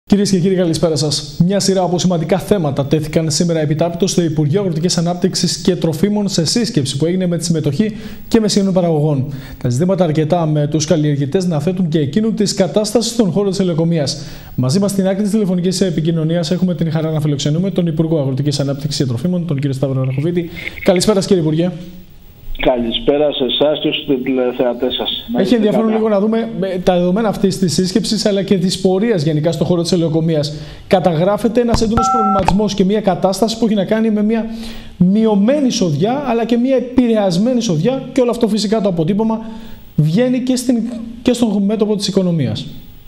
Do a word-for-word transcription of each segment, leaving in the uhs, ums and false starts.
Κυρίες και κύριοι, καλησπέρα σας. Μια σειρά από σημαντικά θέματα τέθηκαν σήμερα επιτάπητος στο Υπουργείο Αγροτικής Ανάπτυξης και Τροφίμων σε σύσκεψη που έγινε με τη συμμετοχή και μεσαίων παραγωγών. Τα ζητήματα αρκετά με τους καλλιεργητές να θέτουν και εκείνου της κατάστασης στον χώρο της ελαιοκομείας. Μαζί μας στην άκρη της τηλεφωνικής επικοινωνίας έχουμε την χαρά να φιλοξενούμε τον Υπουργό Αγροτικής Ανάπτυξης και Τροφίμων, τον κύριο Σταύρο Ραχοβίτη. Καλησπέρα, κύριε Υπουργέ. Καλησπέρα σε εσάς και στους τηλεθεατές σας. Έχει ενδιαφέρον λίγο να δούμε τα δεδομένα αυτής της σύσκεψης αλλά και της πορείας γενικά στον χώρο της ελαιοκομείας. Καταγράφεται ένας έντονος προβληματισμός και μια κατάσταση που έχει να κάνει με μια μειωμένη εισοδιά αλλά και μια επηρεασμένη εισοδιά, και όλο αυτό φυσικά το αποτύπωμα βγαίνει και, στην, και στον μέτωπο της οικονομίας.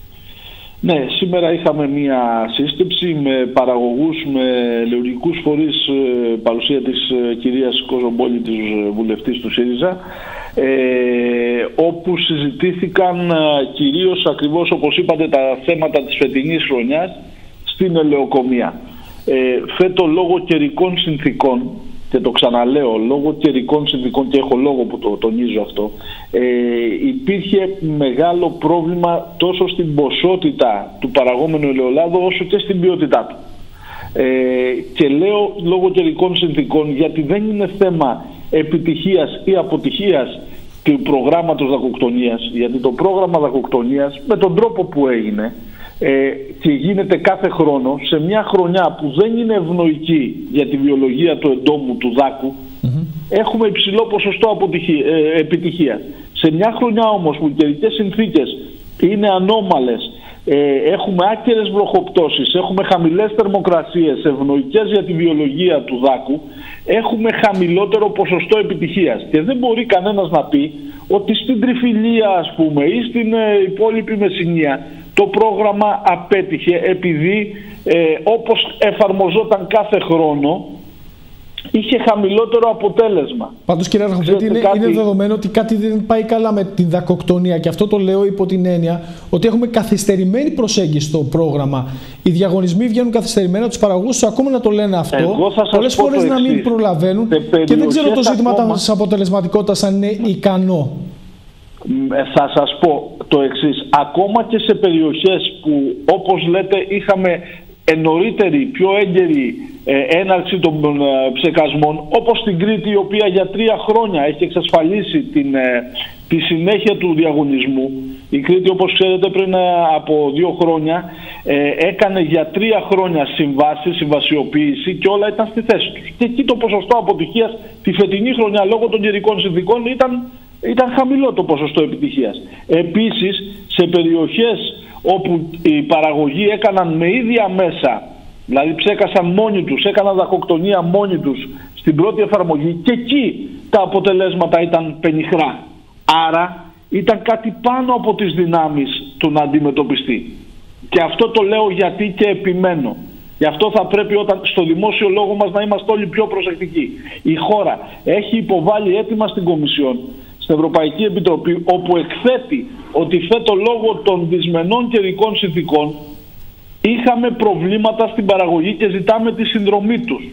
Ναι, σήμερα είχαμε μια σύσκεψη με παραγωγούς, με ελαιουργικούς φορείς, παρουσία της κυρίας Κοζομπόλη, της βουλευτής του ΣΥΡΙΖΑ, ε, όπου συζητήθηκαν κυρίως, ακριβώς όπως είπατε, τα θέματα της φετινής χρονιάς στην ελαιοκομεία. Ε, φέτο λόγω καιρικών συνθήκων, και το ξαναλέω, λόγω καιρικών συνθήκων, και έχω λόγο που το τονίζω αυτό, ε, υπήρχε μεγάλο πρόβλημα τόσο στην ποσότητα του παραγόμενου ελαιολάδου όσο και στην ποιότητά του. Ε, και λέω λόγω καιρικών συνθήκων γιατί δεν είναι θέμα επιτυχίας ή αποτυχίας του προγράμματος δακοκτονίας, γιατί το πρόγραμμα δακοκτονίας με τον τρόπο που έγινε Ε, και γίνεται κάθε χρόνο, σε μια χρονιά που δεν είναι ευνοϊκή για τη βιολογία του εντόμου του δάκου, mm-hmm. έχουμε υψηλό ποσοστό αποτυχία, ε, επιτυχίας. Σε μια χρονιά όμως που οι καιρικές συνθήκες είναι ανώμαλες, ε, έχουμε άκερες βροχοπτώσεις, έχουμε χαμηλές θερμοκρασίες ευνοϊκές για τη βιολογία του δάκου, έχουμε χαμηλότερο ποσοστό επιτυχίας. Και δεν μπορεί κανένας να πει ότι στην Τριφυλία, ας πούμε, ή στην ε, υπόλοιπη Μεσσηνία το πρόγραμμα απέτυχε επειδή ε, όπως εφαρμοζόταν κάθε χρόνο είχε χαμηλότερο αποτέλεσμα. Πάντως, κύριε Ραχοβίτη, είναι, κάτι... είναι δεδομένο ότι κάτι δεν πάει καλά με την δακοκτονία, και αυτό το λέω υπό την έννοια ότι έχουμε καθυστερημένη προσέγγιση στο πρόγραμμα. Οι διαγωνισμοί βγαίνουν καθυστερημένα, τους παραγωγούς ακόμα να το λένε αυτό, πολλές φορές να μην προλαβαίνουν, και δεν ξέρω το ζήτημα ακόμα... της αποτελεσματικότητας αν είναι ικανό. Θα σας πω το εξής. Ακόμα και σε περιοχές που, όπως λέτε, είχαμε νωρίτερη, πιο έγκαιρη ε, έναρξη των ε, ψεκασμών, όπως στην Κρήτη, η οποία για τρία χρόνια έχει εξασφαλίσει την, ε, τη συνέχεια του διαγωνισμού. Η Κρήτη, όπως ξέρετε, πριν ε, από δύο χρόνια ε, έκανε για τρία χρόνια συμβάσεις, συμβασιοποίηση, και όλα ήταν στη θέση τους. Και εκεί το ποσοστό αποτυχίας τη φετινή χρονιά, λόγω των καιρικών συνθηκών, ήταν Ήταν χαμηλό το ποσοστό επιτυχίας. Επίσης, σε περιοχές όπου οι παραγωγοί έκαναν με ίδια μέσα, δηλαδή ψέκασαν μόνοι τους, έκαναν δακοκτονία μόνοι τους στην πρώτη εφαρμογή, και εκεί τα αποτελέσματα ήταν πενιχρά. Άρα ήταν κάτι πάνω από τις δυνάμεις του να αντιμετωπιστεί. Και αυτό το λέω γιατί και επιμένω. Γι' αυτό θα πρέπει όταν, στο δημόσιο λόγο μας, να είμαστε όλοι πιο προσεκτικοί. Η χώρα έχει υποβάλει έτοιμα στην Κομισιόν, στην Ευρωπαϊκή Επιτροπή, όπου εκθέτει ότι φέτο λόγω των δυσμενών καιρικών συνθηκών είχαμε προβλήματα στην παραγωγή και ζητάμε τη συνδρομή τους.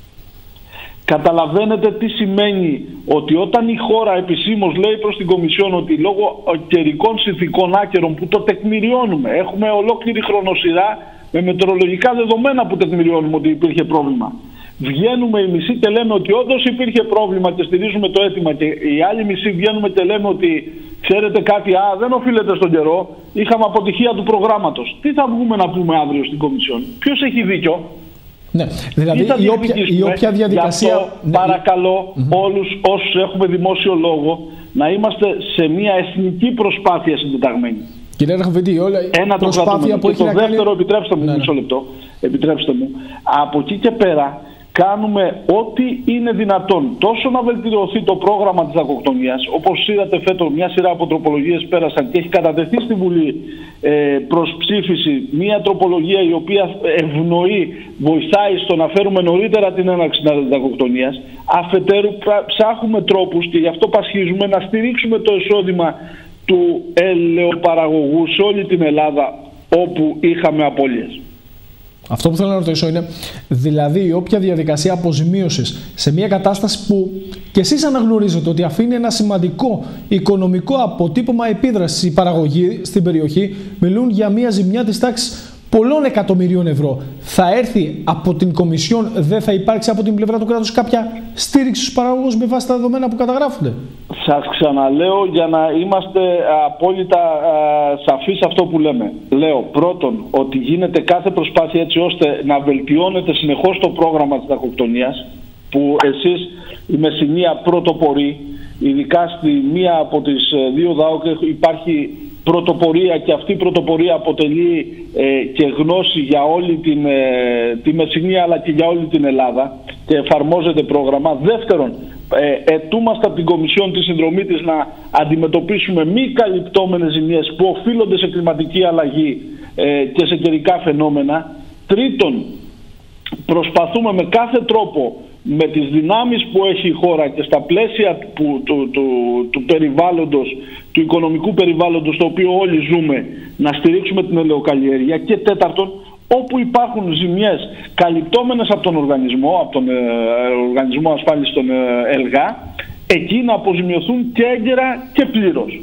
Καταλαβαίνετε τι σημαίνει ότι όταν η χώρα επισήμως λέει προς την Κομισιόν ότι λόγω καιρικών συνθηκών άκερων, που το τεκμηριώνουμε, έχουμε ολόκληρη χρονοσυρά με μετεωρολογικά δεδομένα που τεκμηριώνουμε ότι υπήρχε πρόβλημα, βγαίνουμε οι μισοί και λέμε ότι όντως υπήρχε πρόβλημα και στηρίζουμε το αίτημα, και οι άλλοι μισοί βγαίνουμε και λέμε ότι ξέρετε κάτι, α, δεν οφείλεται στον καιρό, είχαμε αποτυχία του προγράμματος. Τι θα βγούμε να πούμε αύριο στην Κομισιόν? Ποιος έχει δίκιο? Ναι, δηλαδή η όποια, η όποια διαδικασία... Αυτό, παρακαλώ mm-hmm. όλους όσους έχουμε δημόσιο λόγο να είμαστε σε μια εθνική προσπάθεια συντεταγμένη. Κύριε Ραχοβίτη, όλα Ένα προσπάθεια που έχει το να δεύτερο, κάνει... επιτρέψτε μου, ναι, μισό λεπτό, επιτρέψτε μου, από εκεί και πέρα κάνουμε ό,τι είναι δυνατόν, τόσο να βελτιωθεί το πρόγραμμα της δακοκτονίας, όπως είδατε φέτος μια σειρά από τροπολογίες πέρασαν και έχει κατατεθεί στη Βουλή ε, προς ψήφιση μια τροπολογία η οποία ευνοεί, βοηθάει στο να φέρουμε νωρίτερα την έναρξη της δακοκτονίας. Αφετέρου ψάχνουμε τρόπους, και γι' αυτό πασχίζουμε, να στηρίξουμε το εισόδημα του ελαιοπαραγωγού σε όλη την Ελλάδα όπου είχαμε απώλειες. Αυτό που θέλω να ρωτήσω είναι, δηλαδή, η όποια διαδικασία αποζημίωσης σε μια κατάσταση που και εσείς αναγνωρίζετε ότι αφήνει ένα σημαντικό οικονομικό αποτύπωμα επίδρασης, η παραγωγή στην περιοχή μιλούν για μια ζημιά της τάξης πολλών εκατομμυρίων ευρώ. Θα έρθει από την Κομισιόν, δεν θα υπάρξει από την πλευρά του κράτους κάποια στήριξη στους παραγωγούς με βάση τα δεδομένα που καταγράφονται? Σας ξαναλέω για να είμαστε απόλυτα α, σαφείς αυτό που λέμε. Λέω πρώτον ότι γίνεται κάθε προσπάθεια έτσι ώστε να βελτιώνεται συνεχώς το πρόγραμμα της δακοκτονίας, που εσείς η Μεσσηνία πρωτοπορεί, ειδικά στη μία από τις δύο ΔΑΟΚ υπάρχει πρωτοπορία, και αυτή η πρωτοπορία αποτελεί ε, και γνώση για όλη την, ε, τη Μεσσηνία αλλά και για όλη την Ελλάδα, και εφαρμόζεται πρόγραμμα. Δεύτερον, ε, ετούμαστε από την Κομισιόν τη συνδρομή της να αντιμετωπίσουμε μη καλυπτόμενες ζημιές που οφείλονται σε κλιματική αλλαγή ε, και σε καιρικά φαινόμενα. Τρίτον, προσπαθούμε με κάθε τρόπο, με τις δυνάμεις που έχει η χώρα και στα πλαίσια που, του, του, του περιβάλλοντος, του οικονομικού περιβάλλοντος στο οποίο όλοι ζούμε, να στηρίξουμε την ελαιοκαλλιέργεια. Και τέταρτον, όπου υπάρχουν ζημιές καλυπτόμενες από τον οργανισμό, από τον ε, Οργανισμό Ασφάλισης των ε, ΕΛΓΑ, εκεί να αποζημιωθούν και έγκαιρα και πλήρως.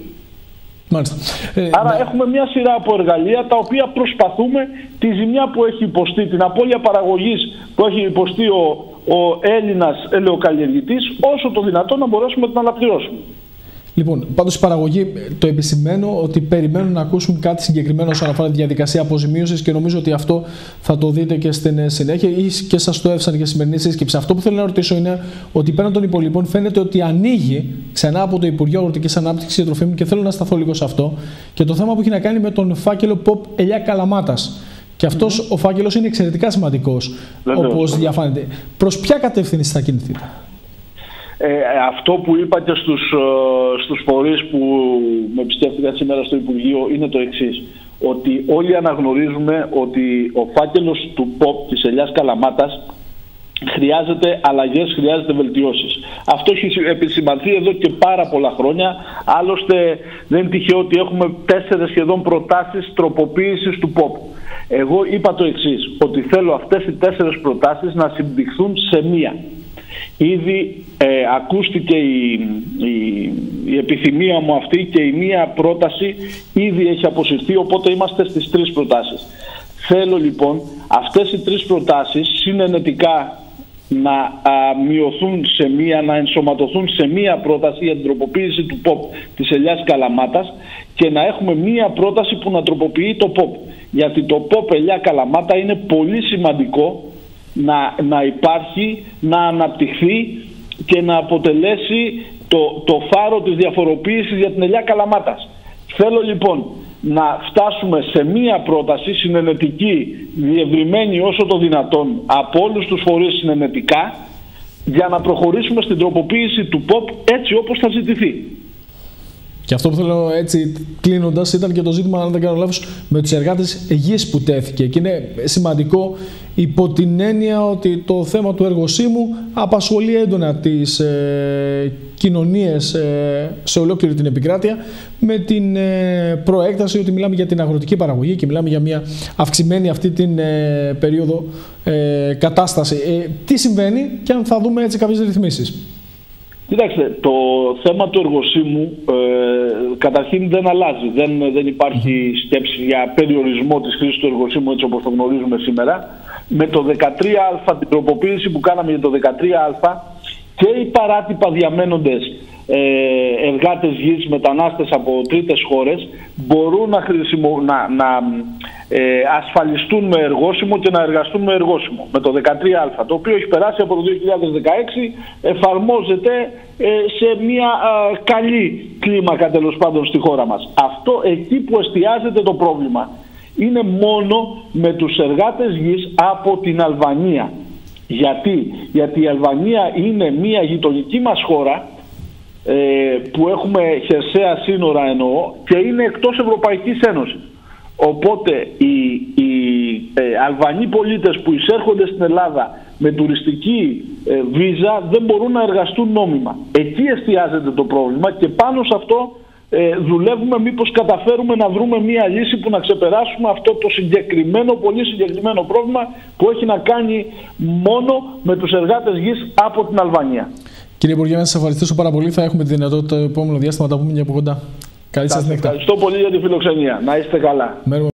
Ε, Άρα ναι. έχουμε μια σειρά από εργαλεία τα οποία προσπαθούμε τη ζημιά που έχει υποστεί, την απώλεια παραγωγής που έχει υποστεί ο, ο Έλληνας ελαιοκαλλιεργητής, όσο το δυνατόν να μπορέσουμε να την αναπληρώσουμε. Λοιπόν, πάντως η παραγωγή, το επισημαίνω ότι περιμένουν να ακούσουν κάτι συγκεκριμένο όσον αφορά τη διαδικασία αποζημίωσης, και νομίζω ότι αυτό θα το δείτε και στην συνέχεια ή και σας το εύσαν και σημερινή σύσκεψη. Αυτό που θέλω να ρωτήσω είναι ότι πέραν των υπολοιπών φαίνεται ότι ανοίγει ξανά από το Υπουργείο Αγροτικής Ανάπτυξης και Τροφίμων, και θέλω να σταθώ λίγο σε αυτό, και το θέμα που έχει να κάνει με τον φάκελο ΠΟΠ Ελιά Καλαμάτας. Και αυτός mm-hmm. ο φάκελος είναι εξαιρετικά σημαντικός, όπως διαφάνεται. Προς ποια κατεύθυνση θα κινηθείτε? Ε, αυτό που είπα και στους, στους φορείς που με επισκέφτηκαν σήμερα στο Υπουργείο είναι το εξής, ότι όλοι αναγνωρίζουμε ότι ο φάκελος του ΠΟΠ της Ελιάς Καλαμάτας χρειάζεται αλλαγές, χρειάζεται βελτιώσεις. Αυτό έχει επισημανθεί εδώ και πάρα πολλά χρόνια. Άλλωστε δεν είναι τυχαίο ότι έχουμε τέσσερες σχεδόν προτάσεις τροποποίησης του ΠΟΠ. Εγώ είπα το εξής, ότι θέλω αυτές οι τέσσερες προτάσεις να συμπτυχθούν σε μία. Ήδη ε, ακούστηκε η, η, η επιθυμία μου αυτή και η μία πρόταση ήδη έχει αποσυρθεί, οπότε είμαστε στις τρεις προτάσεις. Θέλω λοιπόν αυτές οι τρεις προτάσεις συνενετικά να α, μειωθούν σε μία, να ενσωματωθούν σε μία πρόταση για την τροποποίηση του ΠΟΠ της Ελιάς Καλαμάτας, και να έχουμε μία πρόταση που να τροποποιεί το ΠΟΠ. Γιατί το ΠΟΠ Ελιά Καλαμάτα είναι πολύ σημαντικό να, να υπάρχει, να αναπτυχθεί και να αποτελέσει το, το φάρο της διαφοροποίησης για την Ελιά Καλαμάτας. Θέλω λοιπόν να φτάσουμε σε μία πρόταση συνενετική, διευρυμένη όσο το δυνατόν από όλους τους φορείς συνενετικά, για να προχωρήσουμε στην τροποποίηση του ΠΟΠ έτσι όπως θα ζητηθεί. Και αυτό που θέλω έτσι κλείνοντας ήταν και το ζήτημα, αν δεν κάνω λάθος, με τους εργάτες γης που τέθηκε. Και είναι σημαντικό υπό την έννοια ότι το θέμα του εργοσύμου απασχολεί έντονα τις ε, κοινωνίες ε, σε ολόκληρη την επικράτεια, με την ε, προέκταση ότι μιλάμε για την αγροτική παραγωγή και μιλάμε για μια αυξημένη αυτή την ε, περίοδο ε, κατάσταση. Ε, τι συμβαίνει και αν θα δούμε έτσι κάποιες ρυθμίσεις? Κοιτάξτε, το θέμα του εργοσύμου ε, καταρχήν δεν αλλάζει. Δεν, δεν υπάρχει σκέψη για περιορισμό της χρήσης του εργοσύμου έτσι όπως το γνωρίζουμε σήμερα. Με το δεκατρία α, την τροποποίηση που κάναμε για το δεκατρία α, και οι παράτυπα διαμένοντες ε, εργάτες γης, μετανάστες από τρίτες χώρες μπορούν να, χρησιμο, να, να ε, ασφαλιστούν με εργόσιμο και να εργαστούν με εργόσιμο. Με το δεκατρία α, το οποίο έχει περάσει από το δύο χιλιάδες δεκαέξι, εφαρμόζεται ε, σε μια ε, καλή κλίμακα τέλος πάντων στη χώρα μας. Αυτό εκεί που εστιάζεται το πρόβλημα είναι μόνο με τους εργάτες γης από την Αλβανία. Γιατί, Γιατί η Αλβανία είναι μια γειτονική μας χώρα ε, που έχουμε χερσαία σύνορα εννοώ, και είναι εκτός Ευρωπαϊκής Ένωσης. Οπότε οι, οι ε, Αλβανοί πολίτες που εισέρχονται στην Ελλάδα με τουριστική ε, βίζα δεν μπορούν να εργαστούν νόμιμα. Εκεί εστιάζεται το πρόβλημα και πάνω σε αυτό ε, δουλεύουμε μήπως καταφέρουμε να βρούμε μια λύση που να ξεπεράσουμε αυτό το συγκεκριμένο, πολύ συγκεκριμένο πρόβλημα που έχει να κάνει μόνο με τους εργάτες γης από την Αλβανία. Κύριε Υπουργέ, να σας ευχαριστήσω πάρα πολύ. Θα έχουμε τη δυνατότητα το επόμενο διάστημα να τα πούμε και από κοντά. Καλή σας νύχτα. Ευχαριστώ πολύ για τη φιλοξενία. Να είστε καλά.